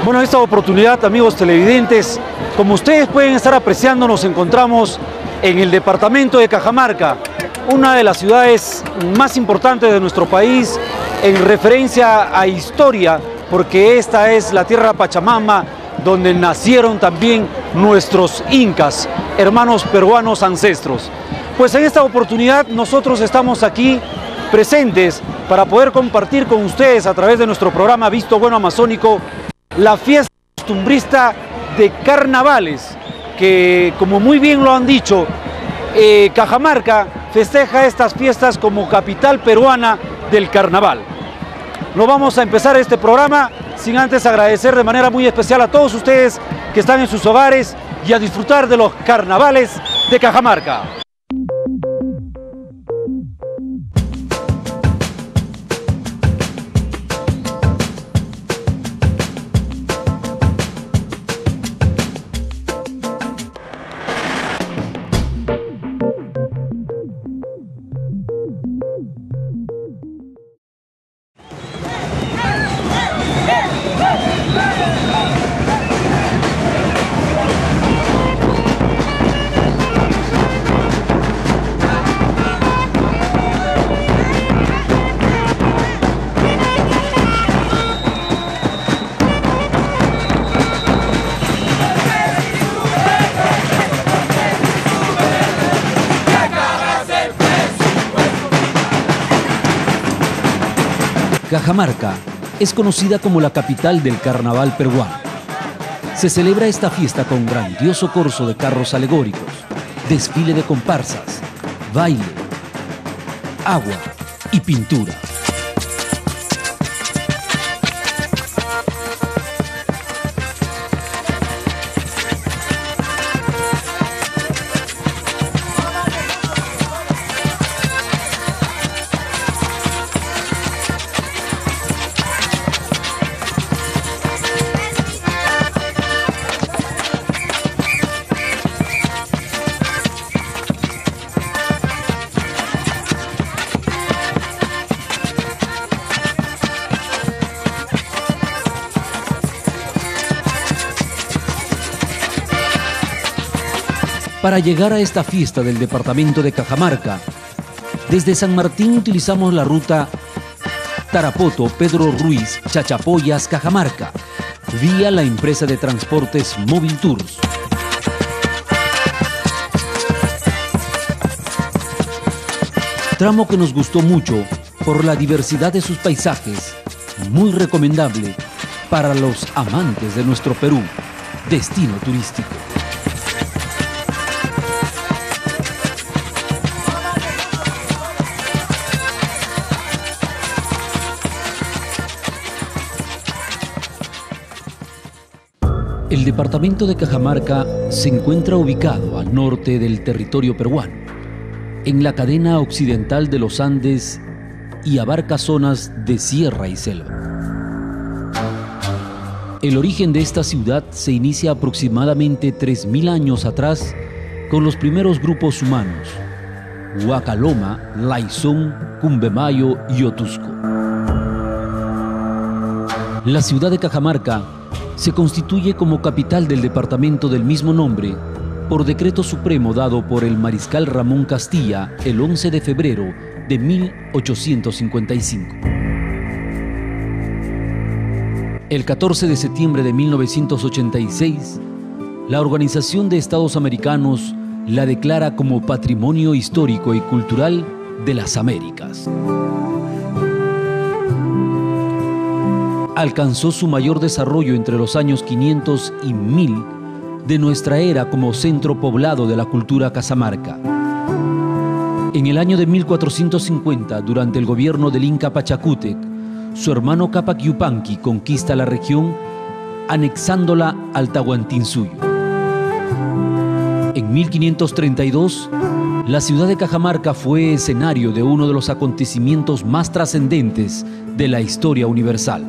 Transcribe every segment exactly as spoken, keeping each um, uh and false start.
Bueno, en esta oportunidad, amigos televidentes, como ustedes pueden estar apreciando, nos encontramos en el departamento de Cajamarca, una de las ciudades más importantes de nuestro país en referencia a historia, porque esta es la tierra Pachamama, donde nacieron también nuestros incas, hermanos peruanos ancestros. Pues en esta oportunidad nosotros estamos aquí presentes para poder compartir con ustedes a través de nuestro programa Visto Bueno Amazónico la fiesta costumbrista de carnavales, que como muy bien lo han dicho, eh, Cajamarca festeja estas fiestas como capital peruana del carnaval. No vamos a empezar este programa sin antes agradecer de manera muy especial a todos ustedes que están en sus hogares y a disfrutar de los carnavales de Cajamarca. Cajamarca es conocida como la capital del carnaval peruano. Se celebra esta fiesta con grandioso corso de carros alegóricos, desfile de comparsas, baile, agua y pintura. Para llegar a esta fiesta del departamento de Cajamarca, desde San Martín utilizamos la ruta Tarapoto, Pedro Ruiz, Chachapoyas, Cajamarca, vía la empresa de transportes Móvil Tours. Tramo que nos gustó mucho por la diversidad de sus paisajes, muy recomendable para los amantes de nuestro Perú, destino turístico. El departamento de Cajamarca se encuentra ubicado al norte del territorio peruano, en la cadena occidental de los Andes y abarca zonas de sierra y selva. El origen de esta ciudad se inicia aproximadamente tres mil años atrás con los primeros grupos humanos, Huacaloma, Laizón, Cumbemayo y Otusco. La ciudad de Cajamarca se constituye como capital del departamento del mismo nombre por decreto supremo dado por el mariscal Ramón Castilla el once de febrero de mil ochocientos cincuenta y cinco. El catorce de septiembre de mil novecientos ochenta y seis, la Organización de Estados Americanos la declara como Patrimonio Histórico y Cultural de las Américas. Alcanzó su mayor desarrollo entre los años quinientos y mil de nuestra era como centro poblado de la cultura cajamarca. En el año de mil cuatrocientos cincuenta, durante el gobierno del Inca Pachacútec, su hermano Cápac Yupanqui conquista la región, anexándola al Tahuantinsuyo. En mil quinientos treinta y dos, la ciudad de Cajamarca fue escenario de uno de los acontecimientos más trascendentes de la historia universal: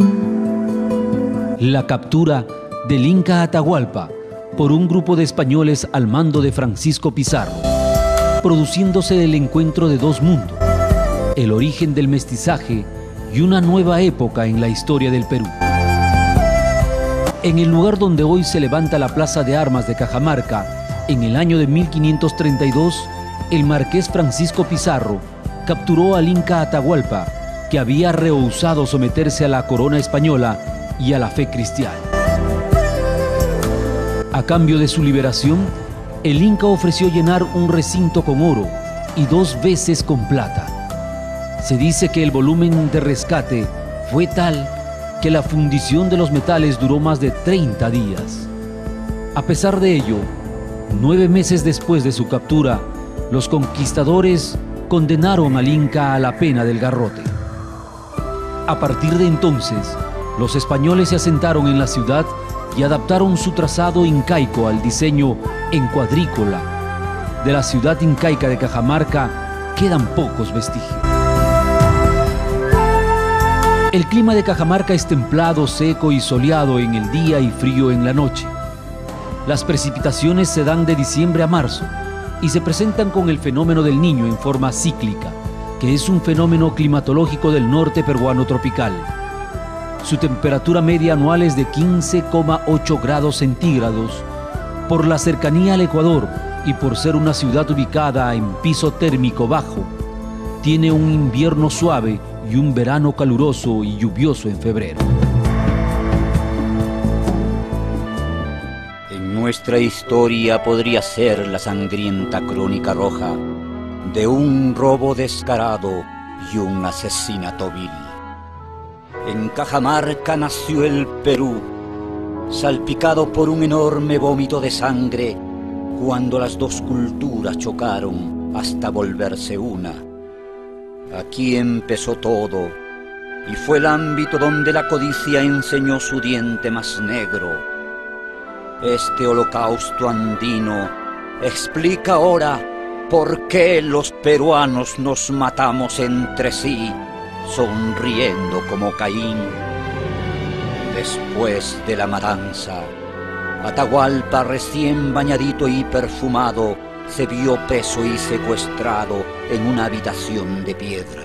la captura del Inca Atahualpa por un grupo de españoles al mando de Francisco Pizarro, produciéndose el encuentro de dos mundos, el origen del mestizaje y una nueva época en la historia del Perú. En el lugar donde hoy se levanta la Plaza de Armas de Cajamarca, en el año de mil quinientos treinta y dos, el marqués Francisco Pizarro capturó al Inca Atahualpa, que había rehusado someterse a la corona española y a la fe cristiana. A cambio de su liberación, el Inca ofreció llenar un recinto con oro y dos veces con plata. Se dice que el volumen de rescate fue tal que la fundición de los metales duró más de treinta días. A pesar de ello, nueve meses después de su captura, los conquistadores condenaron al Inca a la pena del garrote. A partir de entonces, los españoles se asentaron en la ciudad y adaptaron su trazado incaico al diseño en cuadrícula. De la ciudad incaica de Cajamarca quedan pocos vestigios. El clima de Cajamarca es templado, seco y soleado en el día y frío en la noche. Las precipitaciones se dan de diciembre a marzo y se presentan con el fenómeno del Niño en forma cíclica, que es un fenómeno climatológico del norte peruano tropical. Su temperatura media anual es de quince coma ocho grados centígrados. Por la cercanía al Ecuador y por ser una ciudad ubicada en piso térmico bajo, tiene un invierno suave y un verano caluroso y lluvioso en febrero. En nuestra historia podría ser la sangrienta crónica roja de un robo descarado y un asesinato vil. En Cajamarca nació el Perú, salpicado por un enorme vómito de sangre, cuando las dos culturas chocaron hasta volverse una. Aquí empezó todo, y fue el ámbito donde la codicia enseñó su diente más negro. Este holocausto andino explica ahora por qué los peruanos nos matamos entre sí, sonriendo como Caín. Después de la matanza, Atahualpa, recién bañadito y perfumado, se vio preso y secuestrado en una habitación de piedra.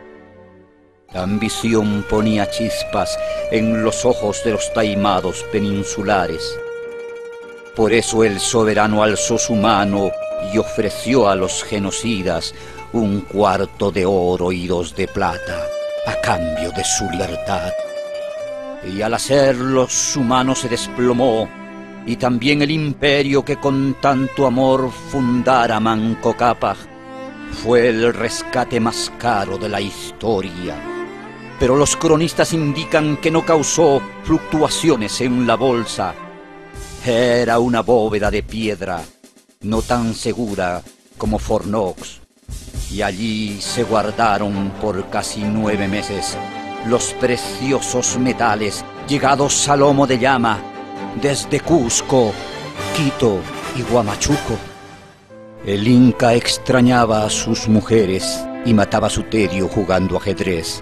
La ambición ponía chispas en los ojos de los taimados peninsulares. Por eso el soberano alzó su mano y ofreció a los genocidas un cuarto de oro y dos de plata a cambio de su libertad. Y al hacerlo su mano se desplomó, y también el imperio que con tanto amor fundara Manco Cápac. Fue el rescate más caro de la historia, pero los cronistas indican que no causó fluctuaciones en la bolsa. Era una bóveda de piedra, no tan segura como Fort Knox, y allí se guardaron por casi nueve meses los preciosos metales llegados a lomo de llama desde Cusco, Quito y Huamachuco. El Inca extrañaba a sus mujeres y mataba a su tedio jugando ajedrez,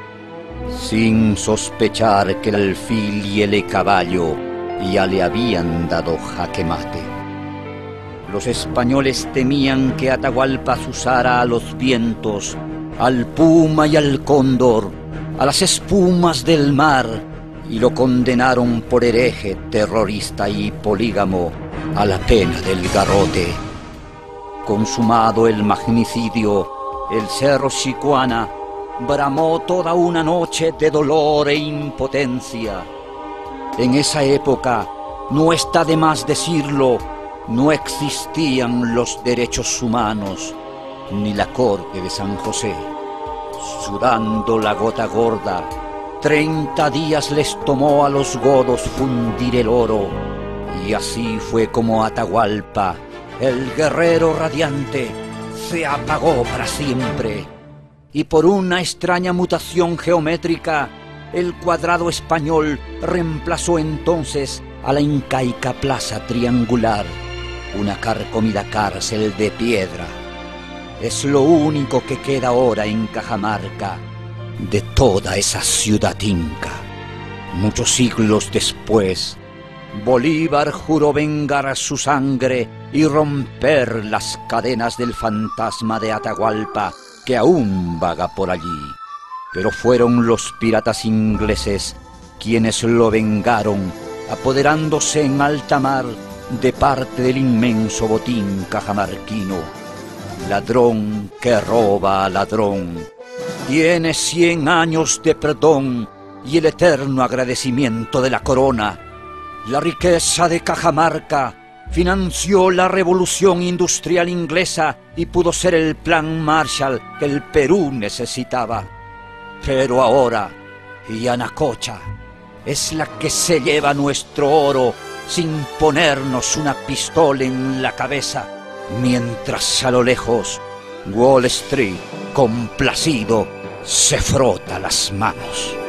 sin sospechar que el alfil y el caballo ya le habían dado jaque mate. Los españoles temían que Atahualpa usara a los vientos, al puma y al cóndor, a las espumas del mar, y lo condenaron por hereje, terrorista y polígamo a la pena del garrote. Consumado el magnicidio, el cerro Chicuana bramó toda una noche de dolor e impotencia. En esa época, no está de más decirlo, no existían los derechos humanos, ni la corte de San José. Sudando la gota gorda, treinta días les tomó a los godos fundir el oro, y así fue como Atahualpa, el guerrero radiante, se apagó para siempre. Y por una extraña mutación geométrica, el cuadrado español reemplazó entonces a la incaica plaza triangular, una carcomida cárcel de piedra. Es lo único que queda ahora en Cajamarca de toda esa ciudad inca. Muchos siglos después, Bolívar juró vengar su sangre y romper las cadenas del fantasma de Atahualpa que aún vaga por allí. Pero fueron los piratas ingleses quienes lo vengaron apoderándose en alta mar de parte del inmenso botín cajamarquino. Ladrón que roba a ladrón, tiene cien años de perdón y el eterno agradecimiento de la corona. La riqueza de Cajamarca financió la revolución industrial inglesa y pudo ser el plan Marshall que el Perú necesitaba. Pero ahora, Yanacocha es la que se lleva nuestro oro sin ponernos una pistola en la cabeza, mientras a lo lejos Wall Street, complacido, se frota las manos.